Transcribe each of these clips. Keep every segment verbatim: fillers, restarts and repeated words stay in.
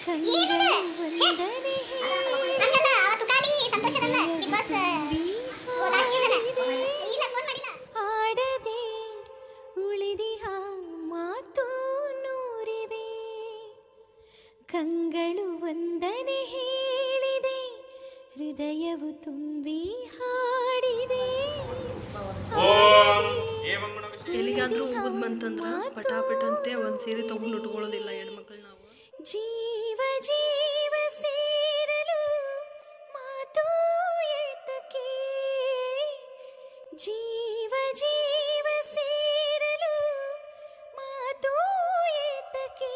ಆಡದೆ ಉಳಿದಿಹ ಮಾತು ನೂರಿವೆ ಕಂಗಳು ಒಂದನೆ ಹೇಳಿದೆ ಹೃದಯವು ತುಂಬಿ ಹಾಡಿದೆ. ಎಲ್ಲಿಗಾದ್ರೂ ಹೋಗೋದು ಬಂತಂದ್ರೆ ಪಟಾಪಟ ಅಂತೆ ಒಂದು ಸೀರೆ ತೊಗೊಂಡು ಉಟ್ಕೊಳ್ಳೋದಿಲ್ಲ ಹೆಣ್ಮಕ್ಳು ನಾವು. ಜೀವ ಜೀವ ಸೇರಲು ಮಾತು ಏತಕ್ಕೆ, ಜೀವ ಜೀವ ಸೇರಲು ಮಾತು ಏತಕ್ಕೆ.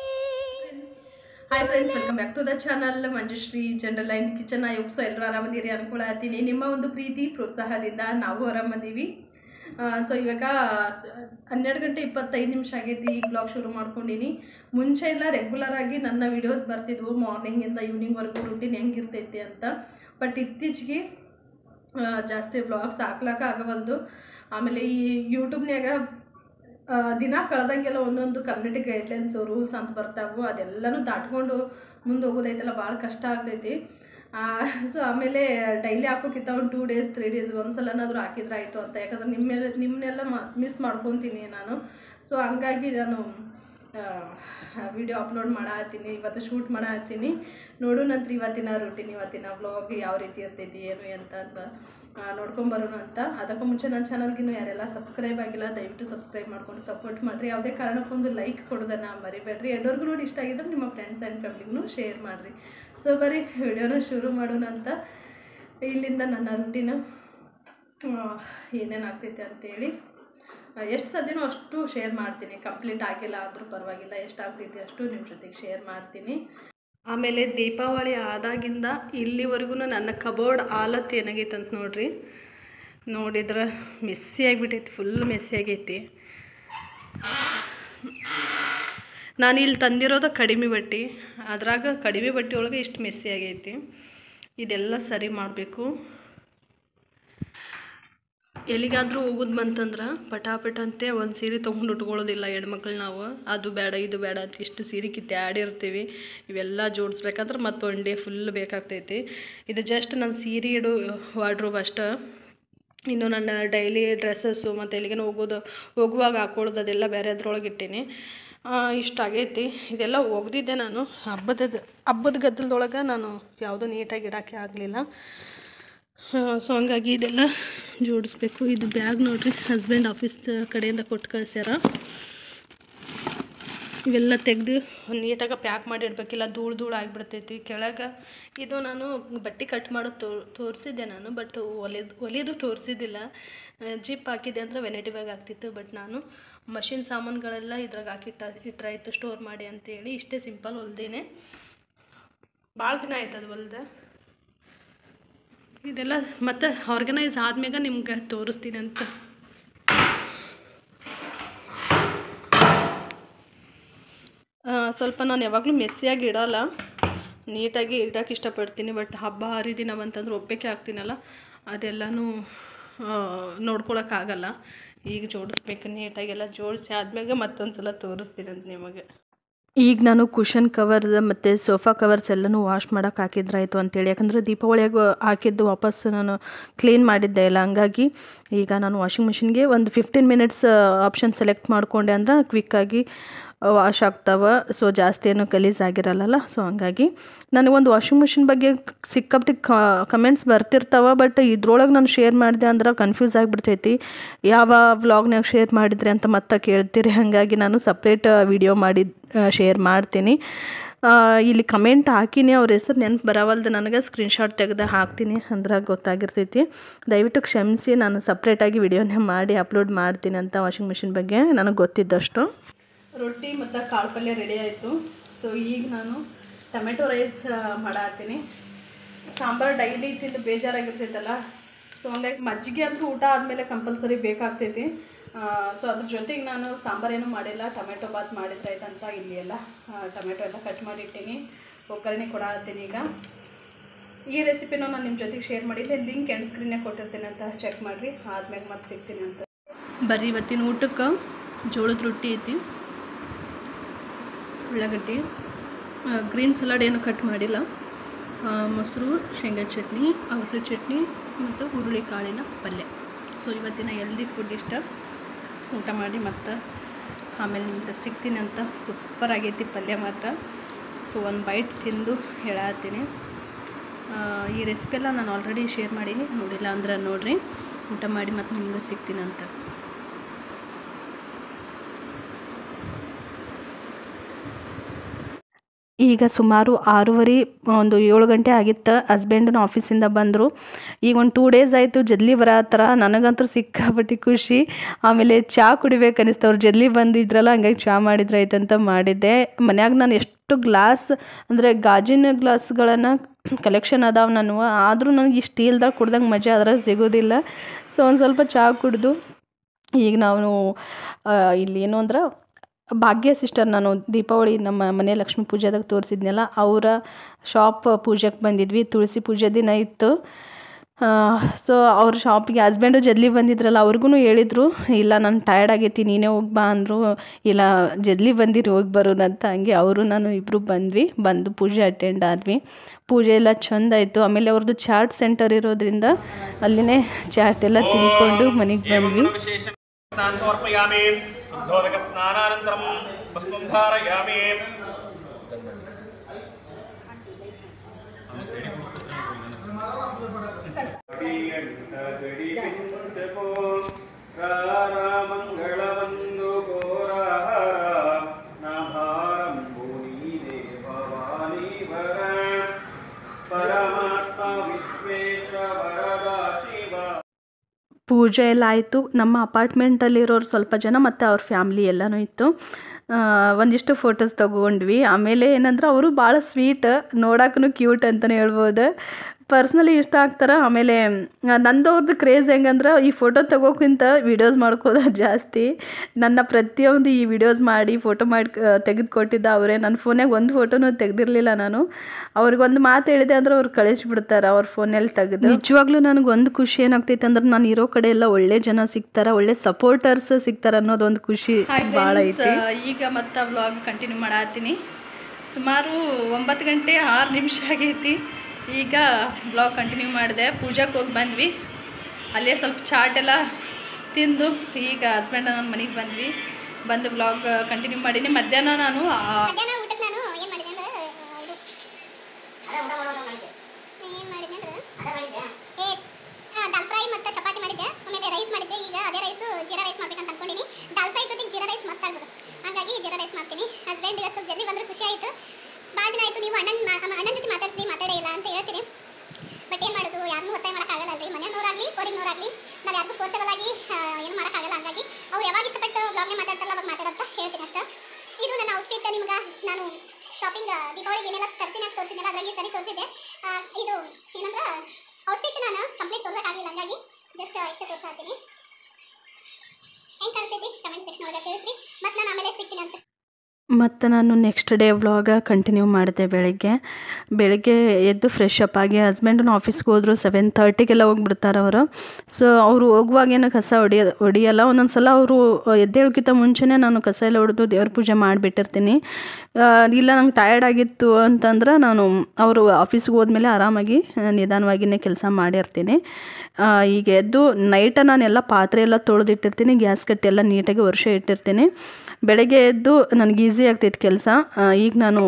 Hi friends, welcome back to the channel Manjushree general line kitchen. I hope so ಎಲ್ಲರೂ ಆರಾಮದಿರಿ ಅನ್ಕೊಳತ್ತೀನಿ. ನಿಮ್ಮ ಒಂದು ಪ್ರೀತಿ ಪ್ರೋತ್ಸಾಹದಿಂದ ನಾವು ಆರಾಮದೀವಿ. ಸೊ ಇವಾಗ ಹನ್ನೆರಡು ಗಂಟೆ ಇಪ್ಪತ್ತೈದು ನಿಮಿಷ ಆಗೈತಿ. ಈ ಬ್ಲಾಗ್ ಶುರು ಮಾಡ್ಕೊಂಡಿನಿ. ಮುಂಚೆ ಎಲ್ಲ ರೆಗ್ಯುಲರ್ ಆಗಿ ನನ್ನ ವಿಡಿಯೋಸ್ ಬರ್ತಿದ್ವು, ಮಾರ್ನಿಂಗಿಂದ ಈವ್ನಿಂಗ್ವರೆಗೂ ರೂಟೀನ್ ಹೆಂಗಿರ್ತೈತಿ ಅಂತ. ಬಟ್ ಇತ್ತೀಚೆಗೆ ಜಾಸ್ತಿ ಬ್ಲಾಗ್ಸ್ ಹಾಕ್ಲಕ್ಕ ಆಗವಲ್ದು. ಆಮೇಲೆ ಈ ಯೂಟ್ಯೂಬ್ನ್ಯಾಗ ದಿನ ಕಳೆದಂಗೆಲ್ಲ ಒಂದೊಂದು ಕಮ್ಯುನಿಟಿ ಗೈಡ್ಲೈನ್ಸು ರೂಲ್ಸ್ ಅಂತ ಬರ್ತಾವೆ. ಅದೆಲ್ಲನೂ ದಾಟ್ಕೊಂಡು ಮುಂದೆ ಹೋಗೋದೈತಲ್ಲ ಭಾಳ ಕಷ್ಟ ಆಗ್ತೈತಿ. ಸೊ ಆಮೇಲೆ ಡೈಲಿ ಹಾಕೋಕ್ಕಿಂತ ಒಂದು ಟೂ ಡೇಸ್ ತ್ರೀ ಡೇಸ್ ಒಂದ್ಸಲನಾದರೂ ಹಾಕಿದ್ರೆ ಆಯಿತು ಅಂತ. ಯಾಕಂದ್ರೆ ನಿಮ್ಮೆಲ್ಲ ನಿಮ್ಮನ್ನೆಲ್ಲ ಮಿಸ್ ಮಾಡ್ಕೊತೀನಿ ನಾನು. ಸೊ ಹಂಗಾಗಿ ನಾನು ವಿಡಿಯೋ ಅಪ್ಲೋಡ್ ಮಾಡತ್ತೀನಿ, ಇವತ್ತು ಶೂಟ್ ಮಾಡತ್ತೀನಿ. ನೋಡು ನಂತರ ಇವತ್ತಿನ ರೂಟೀನ್, ಇವತ್ತಿನ ವ್ಲಾಗ್ ಯಾವ ರೀತಿ ಇರ್ತೈತಿ ಏನು ಅಂತ ಅಂತ ನೋಡ್ಕೊಂಬರೋಣ ಅಂತ. ಅದಕ್ಕೂ ಮುಂಚೆ ನನ್ನ ಚಾನಲ್ಗಿನ್ನೂ ಯಾರೆಲ್ಲ ಸಬ್ಸ್ಕ್ರೈಬ್ ಆಗಿಲ್ಲ ದಯವಿಟ್ಟು ಸಬ್ಸ್ಕ್ರೈಬ್ ಮಾಡ್ಕೊಂಡು ಸಪೋರ್ಟ್ ಮಾಡಿರಿ. ಯಾವುದೇ ಕಾರಣಕ್ಕೊಂದು ಲೈಕ್ ಕೊಡೋದನ್ನು ಮರಿಬೇಡ್ರಿ. ಎಲ್ಲರಿಗೂ ನೋಡಿ ಇಷ್ಟ ಆಗಿದ್ರೆ ನಿಮ್ಮ ಫ್ರೆಂಡ್ಸ್ ಆ್ಯಂಡ್ ಫ್ಯಾಮಿಲಿಗೂ ಶೇರ್ ಮಾಡಿರಿ. ಸೊ ಬರೀ ವಿಡಿಯೋನ ಶುರು ಮಾಡೋಣ ಅಂತ. ಇಲ್ಲಿಂದ ನನ್ನ ರೂಟೀನು ಏನೇನು ಆಗ್ತೈತೆ ಅಂತೇಳಿ ಎಷ್ಟು ಸದ್ಯನೂ ಅಷ್ಟು ಶೇರ್ ಮಾಡ್ತೀನಿ. ಕಂಪ್ಲೀಟ್ ಆಗಿಲ್ಲ ಅಂದರೂ ಪರವಾಗಿಲ್ಲ, ಎಷ್ಟು ಆಗ್ತೈತಿ ಅಷ್ಟು ನಿಮ್ಮ ಜೊತೆಗೆ ಶೇರ್ ಮಾಡ್ತೀನಿ. ಆಮೇಲೆ ದೀಪಾವಳಿ ಆದಾಗಿಂದ ಇಲ್ಲಿವರೆಗೂ ನನ್ನ ಕಬೋರ್ಡ್ ಹಾಲತ್ತು ಏನಾಗೈತೆ ಅಂತ ನೋಡ್ರಿ. ನೋಡಿದ್ರೆ ಮೆಸ್ಸಿ ಆಗಿಬಿಟ್ಟೈತಿ, ಫುಲ್ ಮೆಸ್ಸಿ ಆಗೈತಿ. ನಾನು ಇಲ್ಲಿ ತಂದಿರೋದು ಕಡಿಮೆ ಬಟ್ಟೆ, ಅದ್ರಾಗ ಕಡಿಮೆ ಬಟ್ಟೆ ಒಳಗೆ ಇಷ್ಟು ಮೆಸ್ಸಿ ಆಗೈತಿ. ಇದೆಲ್ಲ ಸರಿ ಮಾಡಬೇಕು. ಎಲ್ಲಿಗಾದರೂ ಹೋಗೋದು ಬಂತಂದ್ರೆ ಪಟಾಪಟ ಅಂತೆ ಒಂದು ಸೀರೆ ತೊಗೊಂಡು ಉಟ್ಕೊಳ್ಳೋದಿಲ್ಲ ಹೆಣ್ಮಕ್ಳು ನಾವು. ಅದು ಬೇಡ ಇದು ಬೇಡ ಅಂತ ಇಷ್ಟು ಸೀರೆ ಕಿತ್ತೆ ಆಡಿರ್ತೀವಿ. ಇವೆಲ್ಲ ಜೋಡಿಸ್ಬೇಕಂದ್ರೆ ಮತ್ತು ಒನ್ ಡೇ ಫುಲ್ ಬೇಕಾಗ್ತೈತಿ. ಇದು ಜಸ್ಟ್ ನನ್ನ ಸೀರೆ ಇಡು ವಾರ್ಡ್ರೋಬ್ ಅಷ್ಟು. ಇನ್ನು ನನ್ನ ಡೈಲಿ ಡ್ರೆಸ್ಸಸ್ಸು ಮತ್ತು ಎಲ್ಲಿಗೇನೋ ಹೋಗೋದು ಹೋಗುವಾಗ ಹಾಕ್ಕೊಳ್ಳೋದು ಅದೆಲ್ಲ ಬೇರೆ ಅದ್ರೊಳಗೆ ಇಟ್ಟೀನಿ. ಇಷ್ಟ ಆಗೈತಿ. ಇದೆಲ್ಲ ಒಗ್ದಿದ್ದೆ ನಾನು. ಹಬ್ಬದ ಹಬ್ಬದ ಗದ್ದಲದೊಳಗೆ ನಾನು ಯಾವುದೂ ನೀಟಾಗಿ ಇಡೋಕ್ಕೆ ಆಗಲಿಲ್ಲ. ಸೊ ಹಂಗಾಗಿ ಇದೆಲ್ಲ ಜೋಡಿಸ್ಬೇಕು. ಇದು ಬ್ಯಾಗ್ ನೋಡಿರಿ, ಹಸ್ಬೆಂಡ್ ಆಫೀಸ್ ಕಡೆಯಿಂದ ಕೊಟ್ಟು ಕಳಿಸ್ಯಾರ. ಇವೆಲ್ಲ ತೆಗೆದು ನೀಟಾಗಿ ಪ್ಯಾಕ್ ಮಾಡಿ ಇಡಬೇಕಿಲ್ಲ, ಧೂಳು ಧೂಳು ಆಗಿಬಿಡ್ತೈತಿ ಕೆಳಗೆ. ಇದು ನಾನು ಬಟ್ಟೆ ಕಟ್ ಮಾಡೋದು ತೋ ತೋರಿಸಿದ್ದೆ ನಾನು, ಬಟ್ ಒಲಿದು ಒಲಿದು ತೋರಿಸಿದ್ದಿಲ್ಲ. ಜಿಪ್ ಹಾಕಿದ್ದೆ ಅಂದರೆ ವೆನೈಟಿ ಬ್ಯಾಗ್ ಆಗ್ತಿತ್ತು. ಬಟ್ ನಾನು ಮಷಿನ್ ಸಾಮಾನುಗಳೆಲ್ಲ ಇದ್ರಾಗ ಹಾಕಿಟ್ಟ ಇಟ್ಟರಾಯ್ತು ಸ್ಟೋರ್ ಮಾಡಿ ಅಂತೇಳಿ ಇಷ್ಟೇ ಸಿಂಪಲ್ ಹೊಲ್ದೇನೆ. ಭಾಳ ದಿನ ಆಯ್ತದ ಹೊಲ್ದೆ. ಇದೆಲ್ಲ ಮತ್ತು ಆರ್ಗನೈಸ್ ಆದ್ಮೇಲೆ ನಿಮ್ಗೆ ತೋರಿಸ್ತೀನಿ ಅಂತ. ಸ್ವಲ್ಪ ನಾನು ಯಾವಾಗಲೂ ಮೆಸ್ಸಿಯಾಗಿ ಇಡೋಲ್ಲ, ನೀಟಾಗಿ ಇಡೋಕೆ ಇಷ್ಟಪಡ್ತೀನಿ. ಬಟ್ ಹಬ್ಬ ಹರಿದಿನ ಬಂತಂದ್ರೆ ಒಪ್ಪಕ್ಕೆ ಆಗ್ತೀನಲ್ಲ, ಅದೆಲ್ಲನೂ ನೋಡ್ಕೊಳಕ್ಕಾಗಲ್ಲ. ಈಗ ಜೋಡಿಸ್ಬೇಕು ನೀಟಾಗೆಲ್ಲ. ಜೋಡಿಸಿ ಆದ್ಮೇಲೆ ಮತ್ತೊಂದು ಸಲ ತೋರಿಸ್ತೀನಿ ಅಂತ ನಿಮಗೆ. ಈಗ ನಾನು ಕುಷನ್ ಕವರ್ ಮತ್ತು ಸೋಫಾ ಕವರ್ಸ್ ಎಲ್ಲನೂ ವಾಶ್ ಮಾಡೋಕೆ ಹಾಕಿದ್ರಾಯ್ತು ಅಂತೇಳಿ. ಯಾಕಂದರೆ ದೀಪಾವಳಿಯಾಗ ಹಾಕಿದ್ದು ವಾಪಸ್ ನಾನು ಕ್ಲೀನ್ ಮಾಡಿದ್ದೆ ಇಲ್ಲ. ಹಂಗಾಗಿ ಈಗ ನಾನು ವಾಷಿಂಗ್ ಮಿಷಿನ್ಗೆ ಒಂದು ಫಿಫ್ಟೀನ್ ಮಿನಿಟ್ಸ್ ಆಪ್ಷನ್ ಸೆಲೆಕ್ಟ್ ಮಾಡಿಕೊಂಡೆ ಅಂದ್ರೆ ಕ್ವಿಕ್ಕಾಗಿ ವಾಶ್ ಆಗ್ತಾವೆ. ಸೊ ಜಾಸ್ತಿ ಏನೂ ಗಲೀಜಾಗಿರಲ್ಲ. ಸೊ ಹಂಗಾಗಿ ನನಗೊಂದು ವಾಷಿಂಗ್ ಮಿಷಿನ್ ಬಗ್ಗೆ ಸಿಕ್ಕಾಪಟ್ಟೆ ಕಮೆಂಟ್ಸ್ ಬರ್ತಿರ್ತಾವೆ. ಬಟ್ ಇದ್ರೊಳಗೆ ನಾನು ಶೇರ್ ಮಾಡಿದೆ ಅಂದ್ರೆ ಕನ್ಫ್ಯೂಸ್ ಆಗಿಬಿಡ್ತೈತಿ, ಯಾವ ವ್ಲಾಗ್ನಾಗ ಶೇರ್ ಮಾಡಿದ್ರಿ ಅಂತ ಮತ್ತೆ ಕೇಳ್ತೀರಿ. ಹಾಗಾಗಿ ನಾನು ಸಪ್ರೇಟ್ ವಿಡಿಯೋ ಮಾಡಿ ಶೇರ್ ಮಾಡ್ತೀನಿ. ಇಲ್ಲಿ ಕಮೆಂಟ್ ಹಾಕಿನಿ, ಅವ್ರ ಹೆಸರು ನೆನಪು ಬರವಲ್ದು ನನಗೆ. ಸ್ಕ್ರೀನ್ಶಾಟ್ ತೆಗೆದು ಹಾಕ್ತೀನಿ ಅಂದ್ರೆ ಗೊತ್ತಾಗಿರ್ತೈತಿ. ದಯವಿಟ್ಟು ಕ್ಷಮಿಸಿ, ನಾನು ಸಪ್ರೇಟಾಗಿ ವಿಡಿಯೋನ ಮಾಡಿ ಅಪ್ಲೋಡ್ ಮಾಡ್ತೀನಿ ಅಂತ ವಾಷಿಂಗ್ ಮಿಷಿನ್ ಬಗ್ಗೆ ನನಗೆ ಗೊತ್ತಿದ್ದಷ್ಟು. ರೊಟ್ಟಿ ಮತ್ತು ಕಾಳು ಪಲ್ಯ ರೆಡಿ ಆಯಿತು. ಸೊ ಈಗ ನಾನು ಟೊಮೆಟೊ ರೈಸ್ ಮಾಡತ್ತೀನಿ. ಸಾಂಬಾರು ಡೈಲಿ ತಿಂದು ಬೇಜಾರಾಗಿರ್ತೈತಲ್ಲ. ಸೊ ಹಂಗಾಗಿ ಮಜ್ಜಿಗೆ ಅಂತೂ ಊಟ ಆದಮೇಲೆ ಕಂಪಲ್ಸರಿ ಬೇಕಾಗ್ತೈತಿ. ಸೊ ಅದ್ರ ಜೊತೆಗೆ ನಾನು ಸಾಂಬಾರೇನು ಮಾಡಿಲ್ಲ, ಟೊಮೆಟೊ ಬಾತ್ ಮಾಡಿದ್ರಾಯ್ತಂತ ಇಲ್ಲಿ ಎಲ್ಲ ಟೊಮೆಟೊ ಎಲ್ಲ ಕಟ್ ಮಾಡಿಟ್ಟಿನಿ, ಒಗ್ಗರಣೆ ಕೊಡತ್ತೀನಿ. ಈಗ ಈ ರೆಸಿಪಿನೂ ನಾನು ನಿಮ್ಮ ಜೊತೆಗೆ ಶೇರ್ ಮಾಡಿದ್ದೆ, ಲಿಂಕ್ ಎಂಡ್ ಸ್ಕ್ರೀನಾಗ ಕೊಟ್ಟಿರ್ತೀನಿ ಅಂತ ಚೆಕ್ ಮಾಡಿರಿ. ಆದ್ಮೇಲೆ ಮತ್ತೆ ಸಿಗ್ತೀನಿ ಅಂತ. ಬರ್ರಿ ಇವತ್ತಿನ ಊಟಕ್ಕೆ ಜೋಳದ ರೊಟ್ಟಿ ಐತಿ, ಉಳ್ಳಾಗಡ್ಡಿ, ಗ್ರೀನ್ ಸಲಾಡ್ ಏನು ಕಟ್ ಮಾಡಿಲ್ಲ. ಮೊಸರು, ಶೇಂಗಾ ಚಟ್ನಿ, ಅವಸೆ ಚಟ್ನಿ ಮತ್ತು ಹುರುಳಿ ಕಾಳಿನ ಪಲ್ಯ. ಸೊ ಇವತ್ತಿನ ಹೆಲ್ದಿ ಫುಡ್ ಇಷ್ಟ. ಊಟ ಮಾಡಿ ಮತ್ತು ಆಮೇಲೆ ನಿಮ್ಗೆ ಸಿಗ್ತೀನಿ ಅಂತ. ಸೂಪರ್ ಆಗೈತಿ ಪಲ್ಯ ಮಾತ್ರ. ಸೊ ಒಂದು ಬೈಟ್ ತಿಂದು ಹೇಳತ್ತೀನಿ. ಈ ರೆಸಿಪಿ ಎಲ್ಲ ನಾನು ಆಲ್ರೆಡಿ ಶೇರ್ ಮಾಡೀನಿ, ನೋಡಿಲ್ಲ ಅಂದ್ರೆ ನೋಡಿರಿ. ಊಟ ಮಾಡಿ ಮತ್ತು ನಿಮ್ಗೆ ಸಿಗ್ತೀನಿ ಅಂತ. ಈಗ ಸುಮಾರು ಆರೂವರೆ ಒಂದು ಏಳು ಗಂಟೆ ಆಗಿತ್ತು. ಹಸ್ಬೆಂಡನ ಆಫೀಸಿಂದ ಬಂದರು. ಈಗ ಒಂದು ಟೂ ಡೇಸ್ ಆಯಿತು ಜಲ್ದಿ ಬರತ್ತಾರ. ನನಗಂತೂ ಸಿಕ್ಕಾಪಟ್ಟಿ ಖುಷಿ. ಆಮೇಲೆ ಚಹಾ ಕುಡಿಬೇಕು ಅನಿಸ್ತು. ಅವ್ರು ಜಲ್ದಿ ಬಂದಿದ್ರಲ್ಲ, ಹಂಗಾಗಿ ಚಹಾ ಮಾಡಿದ್ರಾಯ್ತಂತ ಮಾಡಿದ್ದೆ. ಮನ್ಯಾಗ ನಾನು ಎಷ್ಟು ಗ್ಲಾಸ್ ಅಂದರೆ ಗಾಜಿನ ಗ್ಲಾಸ್ಗಳನ್ನು ಕಲೆಕ್ಷನ್ ಅದಾವೆ ನಾನು. ಆದರೂ ನನಗೆ ಈ ಸ್ಟೀಲ್ದಾಗ ಕುಡ್ದಂಗೆ ಮಜಾ ಅದ್ರಾಗ ಸಿಗೋದಿಲ್ಲ. ಸೊ ಒಂದು ಸ್ವಲ್ಪ ಚಹಾ ಕುಡಿದು ಈಗ ನಾವು ಇಲ್ಲಿ ಏನು ಅಂದ್ರೆ ಭಾಗ್ಯ ಸಿಸ್ಟರ್, ನಾನು ದೀಪಾವಳಿ ನಮ್ಮ ಮನೆ ಲಕ್ಷ್ಮೀ ಪೂಜೆದಾಗ ತೋರಿಸಿದ್ನಲ್ಲ, ಅವರ ಶಾಪ್ ಪೂಜೆಗೆ ಬಂದಿದ್ವಿ. ತುಳಸಿ ಪೂಜೆ ದಿನ ಇತ್ತು. ಸೊ ಅವ್ರ ಶಾಪಿಗೆ ಹಸ್ಬೆಂಡು ಜಲ್ದಿ ಬಂದಿದ್ರಲ್ಲ, ಅವ್ರಿಗೂ ಹೇಳಿದರು, ಇಲ್ಲ ನಾನು ಟಯರ್ಡ್ ಆಗೈತಿ ನೀನೇ ಹೋಗಿ ಬಾ ಅಂದರು. ಇಲ್ಲ ಜಲ್ದಿ ಬಂದಿರಿ ಹೋಗಿ ಬರೋಣ ಅಂತ. ಹಂಗೆ ಅವರು ನಾನು ಇಬ್ಬರು ಬಂದ್ವಿ. ಬಂದು ಪೂಜೆ ಅಟೆಂಡ್ ಆದ್ವಿ. ಪೂಜೆ ಎಲ್ಲ ಚೆಂದ ಆಯಿತು. ಆಮೇಲೆ ಅವ್ರದ್ದು ಚಾಟ್ ಸೆಂಟರ್ ಇರೋದ್ರಿಂದ ಅಲ್ಲಿನೇ ಚಾಟ್ ಎಲ್ಲ ತಿಂದ್ಕೊಂಡು ಮನೆಗೆ ಬಂದ್ವಿ. समर्पयामि शुद्धोदक स्नानानन्तरं पुष्पं धारयामि मंगलवंदु घोरहर नाभारं भूनि देववाणी वर परमात्मा विश्वेश्वरदा शिव. ಪೂಜೆ ಎಲ್ಲ ಆಯಿತು. ನಮ್ಮ ಅಪಾರ್ಟ್ಮೆಂಟಲ್ಲಿರೋರು ಸ್ವಲ್ಪ ಜನ ಮತ್ತು ಅವ್ರ ಫ್ಯಾಮ್ಲಿ ಎಲ್ಲನೂ ಇತ್ತು. ಒಂದಿಷ್ಟು ಫೋಟೋಸ್ ತೊಗೊಂಡ್ವಿ. ಆಮೇಲೆ ಏನಂದ್ರೆ ಅವರು ಭಾಳ ಸ್ವೀಟ್, ನೋಡೋಕ್ಕೂ ಕ್ಯೂಟ್ ಅಂತಲೇ ಹೇಳ್ಬೋದು. ಪರ್ಸ್ನಲಿ ಇಷ್ಟ ಆಗ್ತಾರೆ. ಆಮೇಲೆ ನಂದವ್ರದ್ದು ಕ್ರೇಜ್ ಹೆಂಗಂದ್ರೆ ಈ ಫೋಟೋ ತಗೋಕ್ಕಿಂತ ವೀಡಿಯೋಸ್ ಮಾಡ್ಕೋದು ಜಾಸ್ತಿ. ನನ್ನ ಪ್ರತಿಯೊಂದು ಈ ವಿಡಿಯೋಸ್ ಮಾಡಿ ಫೋಟೋ ಮಾಡಿ ತೆಗೆದುಕೊಟ್ಟಿದ್ದ ಅವರೇ. ನನ್ನ ಫೋನ್ಯಾಗ ಒಂದು ಫೋಟೋನೂ ತೆಗೆದಿರಲಿಲ್ಲ ನಾನು. ಅವ್ರಿಗೊಂದು ಮಾತು ಹೇಳಿದೆ ಅಂದ್ರೆ ಅವ್ರು ಕಳಿಸ್ಬಿಡ್ತಾರೆ ಅವ್ರ ಫೋನಲ್ಲಿ ತೆಗೆದು. ನಿಜವಾಗ್ಲೂ ನನಗೊಂದು ಖುಷಿ ಏನಾಗ್ತೈತೆ ಅಂದ್ರೆ ನಾನು ಇರೋ ಕಡೆ ಎಲ್ಲ ಒಳ್ಳೆ ಜನ ಸಿಗ್ತಾರೆ, ಒಳ್ಳೆ ಸಪೋರ್ಟರ್ಸ್ ಸಿಗ್ತಾರೆ ಅನ್ನೋದೊಂದು ಖುಷಿ ಭಾಳ ಐತಿ. ಈಗ ಮತ್ತೆ ವ್ಲಾಗ್ ಕಂಟಿನ್ಯೂ ಮಾಡತ್ತೀನಿ. ಸುಮಾರು ಒಂಬತ್ತು ಗಂಟೆ ಆರು ನಿಮಿಷ ಆಗೈತಿ. ಈಗ ಬ್ಲಾಗ್ ಕಂಟಿನ್ಯೂ ಮಾಡಿದೆ. ಪೂಜೆಗೆ ಹೋಗಿ ಬಂದ್ವಿ. ಅಲ್ಲೇ ಸ್ವಲ್ಪ ಚಾಟ್ ಎಲ್ಲ ತಿಂದು ಈಗ ಹಸ್ಬೆಂಡ್ ನನ್ನ ಮನೆಗೆ ಬಂದ್ವಿ. ಬಂದು ಬ್ಲಾಗ್ ಕಂಟಿನ್ಯೂ ಮಾಡೀನಿ. ಮಧ್ಯಾಹ್ನ ನಾನು ಊಟಕ್ಕೆ ನಾನು ಏನು ಮಾಡಿದೆ ಅಂದ್ರೆ ಏನು ಮಾಡಿದೆ ಅಂದ್ರೆ ಏ ದಾಲ್ ಫ್ರೈ ಮತ್ತು ಚಪಾತಿ ಮಾಡಿದ್ದೆ. ಆಮೇಲೆ ರೈಸ್ ಮಾಡಿದ್ದೆ. ಈಗ ಅದೇ ರೈಸು ಜೀರಾ ರೈಸ್ ಮಾಡ್ಬೇಕಂತ ಅನ್ಕೊಂಡಿನಿ. ದಾಲ್ ಫ್ರೈ ಜೊತೆಗೆ ಜೀರಾ ರೈಸ್ ಮಸ್ತ್ ಆಗ್ಬೋದು. ಹಾಗಾಗಿ ಜೀರಾ ರೈಸ್ ಮಾಡ್ತೀನಿ. ಹಸ್ಬೆಂಡ್ ಇವತ್ತು ಸ್ವಲ್ಪ ಜಲ್ದಿ ಬಂದರೆ ಖುಷಿ ಆಯಿತು. ಭಾಳ ದಿನ ಆಯಿತು ನೀವು ಅಣ್ಣನ ಅಣ್ಣನ ಜೊತೆ ಮಾತಾಡಿಸಿ ಮಾತಾಡೇ ಇಲ್ಲ ಅಂತ ಹೇಳ್ತೀನಿ. ಬಟ್ ಏನು ಮಾಡೋದು, ಯಾರನ್ನೂ ಒತ್ತಾಯ ಮಾಡೋಕ್ಕಾಗಲ್ಲ ಅಲ್ರಿ. ಮನೆಯವ್ರಾಗಲಿ ಹೊರಗಿನವರಾಗಲಿ ನಾವು ಯಾರಿಗೂ ಫೋರ್ಸಬಲ್ ಆಗಿ ಏನು ಮಾಡೋಕ್ಕಾಗಲ್ಲ. ಹಾಗಾಗಿ ಅವ್ರು ಯಾವಾಗ ಇಷ್ಟಪಟ್ಟು ಬ್ಲಾಗ್ನೇ ಮಾತಾಡ್ತಾರಲ್ಲ ಅವಾಗ ಮಾತಾಡೋಂತ ಹೇಳ್ತೀನಿ ಅಷ್ಟೇ. ಇದು ನನ್ನ ಔಟ್ಫಿಟ್. ನಿಮ್ಗೆ ನಾನು ಶಾಪಿಂಗ್ ದೀಪಾವಳಿಗೆ ಏನೆಲ್ಲ ತರಿಸಿನ ತೋರಿಸಿದ್ನಲ್ಲ ಅದರಲ್ಲಿ ಸರಿ ತೋರಿಸಿದ್ದೆ. ಇದು ಏನಂದ್ರೆ ಔಟ್ಫಿಟ್ ನಾನು ಕಂಪ್ಲೀಟ್ ತೋರ್ಸೋಕ್ಕಾಗಲಿಲ್ಲ. ಹಂಗಾಗಿ ಜಸ್ಟ್ ಇಷ್ಟೇ ತೋರಿಸ್ತೀನಿ. ಹೆಂಗೆ ಕಾಣಿಸ್ತೈತಿ ಕಮೆಂಟ್ ಸೆಕ್ಷನ್ ಒಳಗೆ ತಿಳಿಸ್ರಿ. ಮತ್ತು ನಾನು ಆಮೇಲೆ ಸಿಗ್ತೀನಿ ಅಂತ. ಮತ್ತು ನಾನು ನೆಕ್ಸ್ಟ್ ಡೇ ವ್ಲಾಗ ಕಂಟಿನ್ಯೂ ಮಾಡಿದೆ. ಬೆಳಗ್ಗೆ ಬೆಳಗ್ಗೆ ಎದ್ದು ಫ್ರೆಶ್ ಅಪ್ ಆಗಿ ಹಸ್ಬೆಂಡನ್ನು ಆಫೀಸ್ಗೆ ಹೋದರು. ಸೆವೆನ್ ತರ್ಟಿಗೆಲ್ಲ ಹೋಗ್ಬಿಡ್ತಾರೆ ಅವರು. ಸೊ ಅವರು ಹೋಗುವಾಗೇನೋ ಕಸ ಹೊಡಿಯ ಹೊಡಿಯಲ್ಲ ಒಂದೊಂದು ಸಲ ಅವರು ಎದ್ದೇಳೋಕ್ಕಿಂತ ಮುಂಚೆನೇ ನಾನು ಕಸ ಎಲ್ಲ ಹೊಡೆದು ದೇವ್ರ ಪೂಜೆ ಮಾಡಿಬಿಟ್ಟಿರ್ತೀನಿ. ಇಲ್ಲ ನಂಗೆ ಟಯರ್ಡ್ ಆಗಿತ್ತು ಅಂತಂದ್ರೆ ನಾನು ಅವರು ಆಫೀಸ್ಗೆ ಹೋದ್ಮೇಲೆ ಆರಾಮಾಗಿ ನಿಧಾನವಾಗಿಯೇ ಕೆಲಸ ಮಾಡಿರ್ತೀನಿ. ಈಗ ಎದ್ದು ನೈಟ ನಾನೆಲ್ಲ ಪಾತ್ರೆ ಎಲ್ಲ ತೊಳೆದಿಟ್ಟಿರ್ತೀನಿ. ಗ್ಯಾಸ್ ಕಟ್ಟಿ ಎಲ್ಲ ನೀಟಾಗಿ ವರ್ಷ ಇಟ್ಟಿರ್ತೀನಿ. ಬೆಳಗ್ಗೆ ಎದ್ದು ನನಗೆ ಈಸಿ ಆಗ್ತೈತೆ ಕೆಲಸ. ಈಗ ನಾನು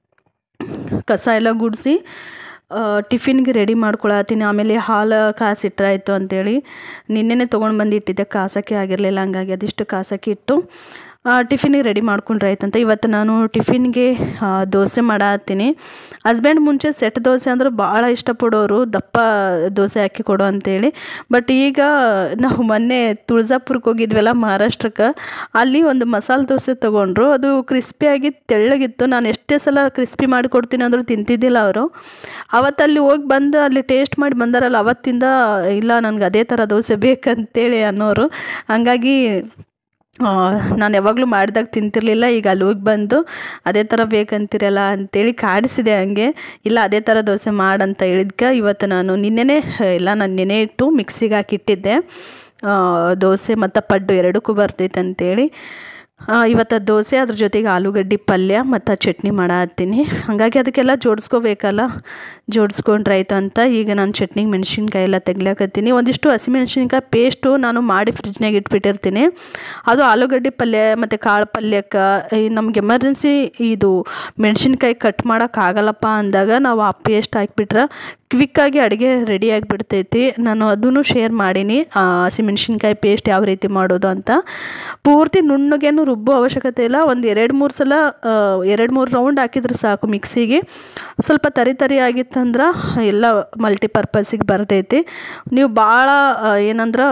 ಕಸ ಎಲ್ಲ ಗುಡಿಸಿ ಟಿಫಿನ್ಗೆ ರೆಡಿ ಮಾಡ್ಕೊಳತ್ತೀನಿ. ಆಮೇಲೆ ಹಾಲು ಕಾಸಿಟ್ರಾಯ್ತು ಅಂಥೇಳಿ ನಿನ್ನೆನೇ ತೊಗೊಂಡು ಬಂದು ಇಟ್ಟಿದ್ದೆ. ಕಾಸಕ್ಕೆ ಆಗಿರಲಿಲ್ಲ, ಹಂಗಾಗಿ ಅದಿಷ್ಟು ಕಾಸಕ್ಕೆ ಇಟ್ಟು ಟಿಫಿನಿಗೆ ರೆಡಿ ಮಾಡ್ಕೊಂಡ್ರೆ ಆಯ್ತಂತ. ಇವತ್ತು ನಾನು ಟಿಫಿನ್ಗೆ ದೋಸೆ ಮಾಡತ್ತೀನಿ. ಹಸ್ಬೆಂಡ್ ಮುಂಚೆ ಸೆಟ್ ದೋಸೆ ಅಂದ್ರೆ ಭಾಳ ಇಷ್ಟಪಡೋರು, ದಪ್ಪ ದೋಸೆ ಹಾಕಿ ಕೊಡು ಅಂತೇಳಿ. ಬಟ್ ಈಗ ನಾವು ಮೊನ್ನೆ ತುಳಜಾಪುರಕ್ಕೆ ಹೋಗಿದ್ವಲ್ಲ ಮಹಾರಾಷ್ಟ್ರಕ್ಕೆ, ಅಲ್ಲಿ ಒಂದು ಮಸಾಲೆ ದೋಸೆ ತೊಗೊಂಡ್ರು. ಅದು ಕ್ರಿಸ್ಪಿಯಾಗಿ ತೆಳ್ಳಗಿತ್ತು. ನಾನು ಎಷ್ಟೇ ಸಲ ಕ್ರಿಸ್ಪಿ ಮಾಡಿ ಕೊಡ್ತೀನಿ ಅಂದರೂ ತಿಂತಿದ್ದಿಲ್ಲ ಅವರು. ಅವತ್ತಲ್ಲಿ ಹೋಗಿ ಬಂದು ಅಲ್ಲಿ ಟೇಸ್ಟ್ ಮಾಡಿ ಬಂದಾರಲ್ಲ, ಅವತ್ತಿಂದ ಇಲ್ಲ ನನಗೆ ಅದೇ ಥರ ದೋಸೆ ಬೇಕಂತೇಳಿ ಅನ್ನೋರು. ಹಂಗಾಗಿ ನಾನು ಯಾವಾಗಲೂ ಮಾಡಿದಾಗ ತಿಂತಿರಲಿಲ್ಲ. ಈಗ ಅಲ್ಲಿ ಹೋಗಿ ಬಂದು ಅದೇ ಥರ ಬೇಕಂತಿರಲ್ಲ ಅಂಥೇಳಿ ಕಾಡಿಸಿದೆ. ಹಂಗೆ ಇಲ್ಲ ಅದೇ ಥರ ದೋಸೆ ಮಾಡಂತ ಹೇಳಿದ್ಕೆ ಇವತ್ತು ನಾನು ನಿನ್ನೆನೇ ಇಲ್ಲ ನಾನು ನೆನೆ ಇಟ್ಟು ಮಿಕ್ಸಿಗೆ ಹಾಕಿಟ್ಟಿದ್ದೆ. ದೋಸೆ ಮತ್ತು ಪಡ್ಡು ಎರಡಕ್ಕೂ ಬರ್ತೈತೆ ಅಂಥೇಳಿ. ಇವತ್ತು ದೋಸೆ ಅದ್ರ ಜೊತೆಗೆ ಆಲೂಗಡ್ಡೆ ಪಲ್ಯ ಮತ್ತು ಚಟ್ನಿ ಮಾಡತ್ತೀನಿ. ಹಾಗಾಗಿ ಅದಕ್ಕೆಲ್ಲ ಜೋಡಿಸ್ಕೋಬೇಕಲ್ಲ, ಜೋಡಿಸ್ಕೊಂಡ್ರಾಯ್ತು ಅಂತ ಈಗ ನಾನು ಚಟ್ನಿಗೆ ಮೆಣಸಿನ್ಕಾಯಿ ಎಲ್ಲ ತೆಗ್ಲಾಕತ್ತೀನಿ. ಒಂದಿಷ್ಟು ಹಸಿಮೆಣ್ಸಿನ್ಕಾಯಿ ಪೇಸ್ಟು ನಾನು ಮಾಡಿ ಫ್ರಿಜ್ನಾಗ ಇಟ್ಬಿಟ್ಟಿರ್ತೀನಿ. ಅದು ಆಲೂಗಡ್ಡೆ ಪಲ್ಯ ಮತ್ತು ಕಾಳು ಪಲ್ಯಕ್ಕೆ ನಮ್ಗೆ ಎಮರ್ಜೆನ್ಸಿ ಇದು ಮೆಣಸಿನ್ಕಾಯಿ ಕಟ್ ಮಾಡೋಕ್ಕಾಗಲ್ಲಪ್ಪ ಅಂದಾಗ ನಾವು ಆ ಪೇಸ್ಟ್ ಹಾಕಿಬಿಟ್ರೆ ಕ್ವಿಕ್ಕಾಗಿ ಅಡುಗೆ ರೆಡಿ ಆಗಿಬಿಡ್ತೈತಿ. ನಾನು ಅದನ್ನು ಶೇರ್ ಮಾಡೀನಿ, ಹಸಿಮೆಣ್ಸಿನ್ಕಾಯಿ ಪೇಸ್ಟ್ ಯಾವ ರೀತಿ ಮಾಡೋದು ಅಂತ. ಪೂರ್ತಿ ನುಣ್ಣಗೇನು ರುಬ್ಬೋ ಅವಶ್ಯಕತೆ ಇಲ್ಲ. ಒಂದು ಎರಡು ಮೂರು ಸಲ ಎರಡು ಮೂರು ರೌಂಡ್ ಹಾಕಿದ್ರೆ ಸಾಕು ಮಿಕ್ಸಿಗೆ. ಸ್ವಲ್ಪ ತರಿ ತರಿ ಆಗಿತ್ತಂದ್ರೆ ಎಲ್ಲ ಮಲ್ಟಿಪರ್ಪಸಿಗೆ ಬರ್ತೈತಿ. ನೀವು ಭಾಳ ಏನಂದ್ರೆ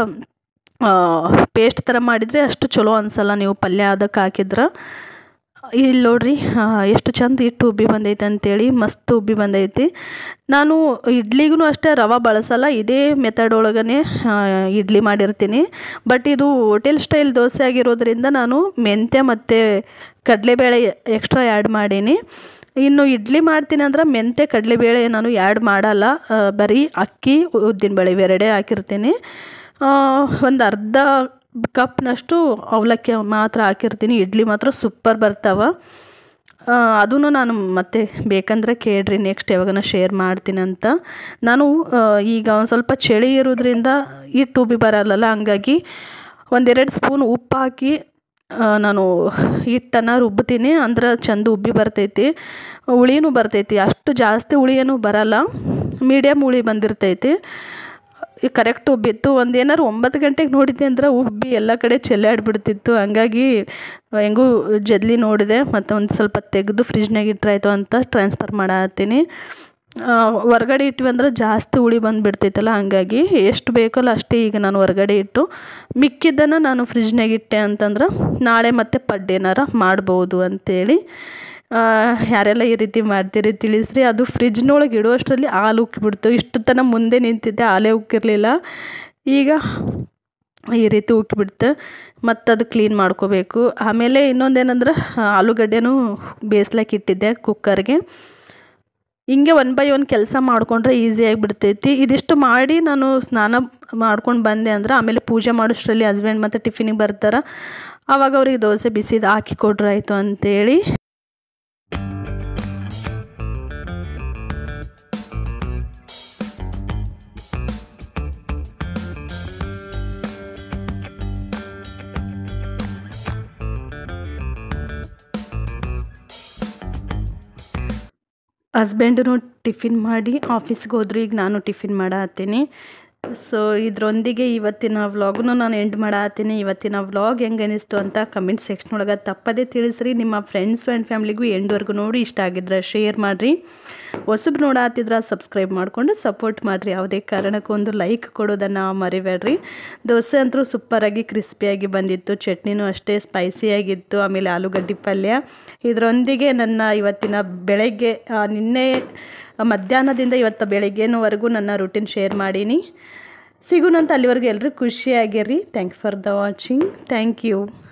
ಪೇಸ್ಟ್ ಥರ ಮಾಡಿದರೆ ಅಷ್ಟು ಚಲೋ ಅನಿಸಲ್ಲ ನೀವು ಪಲ್ಯ ಅದಕ್ಕೆ ಹಾಕಿದ್ರೆ. ಇಲ್ಲಿ ನೋಡ್ರಿ ಎಷ್ಟು ಚಂದ ಹಿಟ್ಟು ಉಬ್ಬಿ ಬಂದೈತೆ ಅಂತೇಳಿ, ಮಸ್ತ್ ಉಬ್ಬಿ ಬಂದೈತಿ. ನಾನು ಇಡ್ಲಿಗೂ ಅಷ್ಟೇ ರವೆ ಬಳಸಲ್ಲ, ಇದೇ ಮೆಥಡ್ ಒಳಗೇ ಇಡ್ಲಿ ಮಾಡಿರ್ತೀನಿ. ಬಟ್ ಇದು ಹೋಟೆಲ್ ಸ್ಟೈಲ್ ದೋಸೆ ಆಗಿರೋದ್ರಿಂದ ನಾನು ಮೆಂತ್ಯ ಮತ್ತು ಕಡಲೆಬೇಳೆ ಎಕ್ಸ್ಟ್ರಾ ಆ್ಯಡ್ ಮಾಡೀನಿ. ಇನ್ನು ಇಡ್ಲಿ ಮಾಡ್ತೀನಿ ಅಂದ್ರೆ ಮೆಂತ್ಯ ಕಡಲೆಬೇಳೆ ನಾನು ಆ್ಯಡ್ ಮಾಡಲ್ಲ, ಬರೀ ಅಕ್ಕಿ ಉದ್ದಿನಬೇಳೆ ಇವೆರಡೇ ಹಾಕಿರ್ತೀನಿ. ಒಂದು ಅರ್ಧ ಕಪ್ನಷ್ಟು ಅವಲಕ್ಕಿ ಮಾತ್ರ ಹಾಕಿರ್ತೀನಿ. ಇಡ್ಲಿ ಮಾತ್ರ ಸೂಪರ್ ಬರ್ತಾವೆ. ಅದೂ ನಾನು ಮತ್ತೆ ಬೇಕಂದ್ರೆ ಕೇಳ್ರಿ, ನೆಕ್ಸ್ಟ್ ಯಾವಾಗನ ಶೇರ್ ಮಾಡ್ತೀನಿ ಅಂತ. ನಾನು ಈಗ ಒಂದು ಸ್ವಲ್ಪ ಚಳಿ ಇರೋದ್ರಿಂದ ಹಿಟ್ಟು ಉಬ್ಬಿ ಬರಲ್ಲಲ್ಲ, ಹಂಗಾಗಿ ಒಂದೆರಡು ಸ್ಪೂನ್ ಉಪ್ಪು ಹಾಕಿ ನಾನು ಹಿಟ್ಟನ್ನು ರುಬ್ತೀನಿ. ಅಂದ್ರೆ ಚಂದ ಉಬ್ಬಿ ಬರ್ತೈತಿ, ಹುಳಿನೂ ಬರ್ತೈತಿ. ಅಷ್ಟು ಜಾಸ್ತಿ ಹುಳಿ ಏನೂ ಬರಲ್ಲ, ಮೀಡಿಯಮ್ ಹುಳಿ ಬಂದಿರ್ತೈತಿ. ಕರೆಕ್ಟ್ ಉಬ್ಬಿತ್ತು. ಒಂದು ಏನಾರು ಒಂಬತ್ತು ಗಂಟೆಗೆ ನೋಡಿದ್ದೆ ಅಂದ್ರೆ ಉಬ್ಬಿ ಎಲ್ಲ ಕಡೆ ಚೆಲ್ಲಾಡ್ಬಿಡ್ತಿತ್ತು. ಹಂಗಾಗಿ ಹೆಂಗೂ ಜಲ್ದಿ ನೋಡಿದೆ, ಮತ್ತು ಒಂದು ಸ್ವಲ್ಪ ತೆಗೆದು ಫ್ರಿಜ್ನಾಗ ಇಟ್ರಾಯ್ತು ಅಂತ ಟ್ರಾನ್ಸ್ಫರ್ ಮಾಡತ್ತೀನಿ. ಹೊರ್ಗಡೆ ಇಟ್ವಿ ಅಂದ್ರೆ ಜಾಸ್ತಿ ಹುಳಿ ಬಂದುಬಿಡ್ತೈತಲ್ಲ, ಹಂಗಾಗಿ ಎಷ್ಟು ಬೇಕಲ್ಲ ಅಷ್ಟೇ ಈಗ ನಾನು ಹೊರ್ಗಡೆ ಇಟ್ಟು ಮಿಕ್ಕಿದ್ದನ್ನು ನಾನು ಫ್ರಿಜ್ನಾಗ ಇಟ್ಟೆ ಅಂತಂದ್ರೆ ನಾಳೆ ಮತ್ತೆ ಪಡ್ಡೇನಾರ ಮಾಡ್ಬೋದು ಅಂಥೇಳಿ. ಯಾರೆಲ್ಲ ಈ ರೀತಿ ಮಾಡ್ತೀರಿ ತಿಳಿಸ್ರಿ. ಅದು ಫ್ರಿಜ್ನೊಳಗೆ ಇಡುವಷ್ಟರಲ್ಲಿ ಹಾಲು ಉಕ್ಕಿಬಿಡ್ತು. ಇಷ್ಟು ತನಕ ಮುಂದೆ ನಿಂತಿದ್ದೆ, ಹಾಲೇ ಉಕ್ಕಿರಲಿಲ್ಲ. ಈಗ ಈ ರೀತಿ ಉಕ್ಕಿಬಿಡ್ತು. ಮತ್ತು ಅದು ಕ್ಲೀನ್ ಮಾಡ್ಕೋಬೇಕು. ಆಮೇಲೆ ಇನ್ನೊಂದೇನಂದ್ರೆ ಆಲೂಗಡ್ಡೆನೂ ಬೇಯಿಸ್ಲಿಕ್ಕೆ ಇಟ್ಟಿದ್ದೆ ಕುಕ್ಕರ್ಗೆ. ಹಿಂಗೆ ಒನ್ ಬೈ ಒನ್ ಕೆಲಸ ಮಾಡಿಕೊಂಡ್ರೆ ಈಸಿಯಾಗಿ ಬಿಡ್ತೈತಿ. ಇದಿಷ್ಟು ಮಾಡಿ ನಾನು ಸ್ನಾನ ಮಾಡ್ಕೊಂಡು ಬಂದೆ ಅಂದ್ರೆ ಆಮೇಲೆ ಪೂಜೆ ಮಾಡೋಷ್ಟರಲ್ಲಿ ಹಸ್ಬೆಂಡ್ ಮತ್ತು ಟಿಫಿನಿಗೆ ಬರ್ತಾರೆ. ಆವಾಗ ಅವ್ರಿಗೆ ದೋಸೆ ಬಿಸಿದು ಹಾಕಿ ಕೊಡ್ರಾಯ್ತು ಅಂಥೇಳಿ. ಹಸ್ಬೆಂಡೂ ಟಿಫಿನ್ ಮಾಡಿ ಆಫೀಸ್ಗೆ ಹೋದ್ರು. ಈಗ ನಾನು ಟಿಫಿನ್ ಮಾಡತ್ತೀನಿ. ಸೊ ಇದರೊಂದಿಗೆ ಇವತ್ತಿನ ವ್ಲಾಗ್ನು ನಾನು ಎಂಡ್ ಮಾಡತ್ತೀನಿ. ಇವತ್ತಿನ ವ್ಲಾಗ್ ಹೆಂಗೆ ಅನಿಸ್ತು ಅಂತ ಕಮೆಂಟ್ ಸೆಕ್ಷನ್ ಒಳಗೆ ತಪ್ಪದೇ ತಿಳಿಸ್ರಿ. ನಿಮ್ಮ ಫ್ರೆಂಡ್ಸ್ ಆ್ಯಂಡ್ ಫ್ಯಾಮ್ಲಿಗೂ ಎಂಡ್ವರೆಗೂ ನೋಡಿ ಇಷ್ಟ ಆಗಿದ್ರೆ ಶೇರ್ ಮಾಡಿರಿ. ಹೊಸಬ್ರು ನೋಡತ್ತಿದ್ರೆ ಸಬ್ಸ್ಕ್ರೈಬ್ ಮಾಡಿಕೊಂಡು ಸಪೋರ್ಟ್ ಮಾಡಿರಿ. ಯಾವುದೇ ಕಾರಣಕ್ಕೂ ಒಂದು ಲೈಕ್ ಕೊಡೋದನ್ನು ಮರಿಬೇಡ್ರಿ. ದೋಸೆ ಅಂತೂ ಸೂಪರಾಗಿ ಕ್ರಿಸ್ಪಿಯಾಗಿ ಬಂದಿತ್ತು, ಚಟ್ನಿನೂ ಅಷ್ಟೇ ಸ್ಪೈಸಿಯಾಗಿತ್ತು, ಆಮೇಲೆ ಆಲೂಗಡ್ಡೆ ಪಲ್ಯ. ಇದರೊಂದಿಗೆ ನನ್ನ ಇವತ್ತಿನ ಬೆಳಗ್ಗೆ ನಿನ್ನೆ ಮಧ್ಯಾಹ್ನದಿಂದ ಇವತ್ತು ಬೆಳಗ್ಗೆನವರೆಗೂ ನನ್ನ ರೂಟೀನ್ ಶೇರ್ ಮಾಡೀನಿ. ಸಿಗೋಣಂತ ಅಲ್ಲಿವರೆಗೂ ಎಲ್ಲರೂ ಖುಷಿಯಾಗಿರ್ರಿ. Thank for the watching. Thank you.